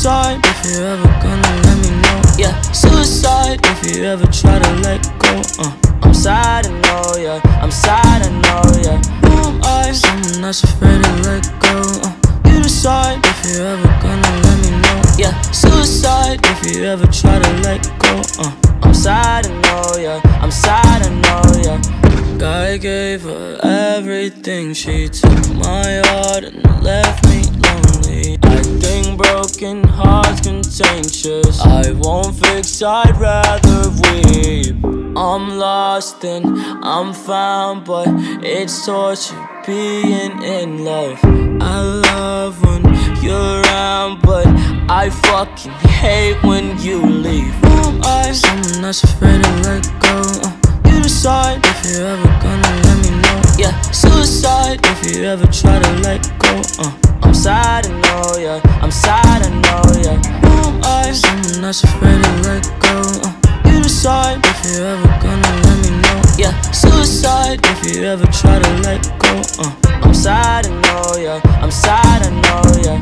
suicide if you're ever gonna let me know. Yeah, suicide if you ever try to let go. I'm sad, I know, yeah. I'm sad, I know, yeah. Who am I? Someone that's afraid to let go. You decide if you're ever gonna let me know. Yeah, suicide if you ever try to let go. I'm sad, I know, yeah. I'm sad, I know, yeah. I gave her everything. She took my heart and left me lonely. I think broken hearts contagious. I won't fix, I'd rather weep. I'm lost and I'm found, but it's torture being in love. I love when you're around, but I fucking hate when you leave. Who am I? Someone that's afraid to let go. You decide if you're ever gonna let me know. Yeah, suicide if you ever try to let go. I'm sad, I know, yeah. I'm sad, I know, yeah. Who am I? Someone that's afraid to let go. You decide if you're ever gonna let me know. Yeah, suicide if you ever try to let go. I'm sad, I know, yeah. I'm sad, I know, yeah.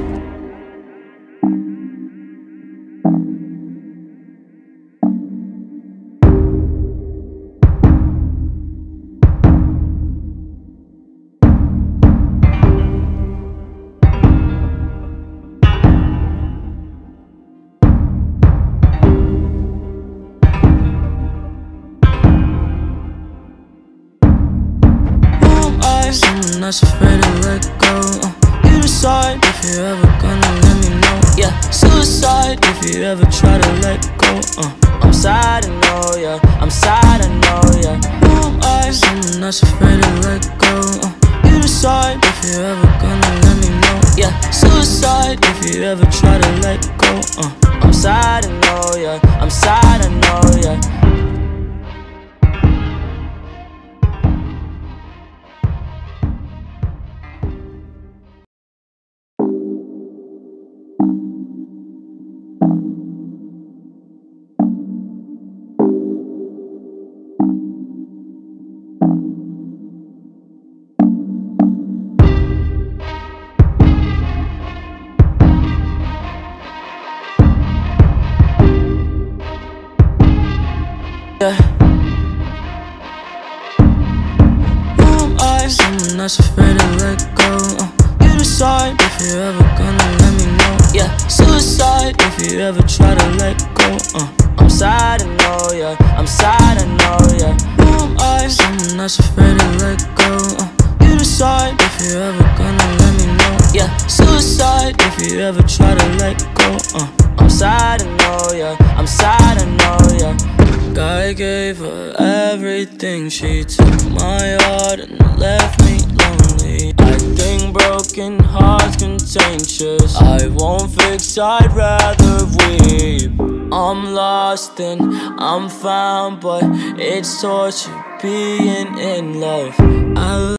Someone that's afraid to let go. You decide if you're ever gonna let me know. Yeah, suicide if you ever try to let go. I'm sad, I know, yeah. I'm sad, I know, yeah. Who am I? Someone that's afraid to let go. You decide if you're ever gonna let me know. Yeah, suicide if you ever try to let go. I'm sad, I know, yeah. I'm sad, I know, yeah. Yeah. Who am I? Someone that's afraid to let go. You decide if you're ever gonna let me know. Yeah, suicide if you ever try to let go. I'm sad, I know, yeah. I'm sad, I know, yeah. Who am I? Someone that's afraid to let go. You decide if you're ever gonna let me know. Yeah, suicide if you ever try to let go. I'm sad, I know, yeah. I'm sad, I know, yeah. I gave her everything. She took my heart and left me lonely. I think broken hearts contagious. I won't fix, I'd rather weep. I'm lost and I'm found, but it's torture being in love.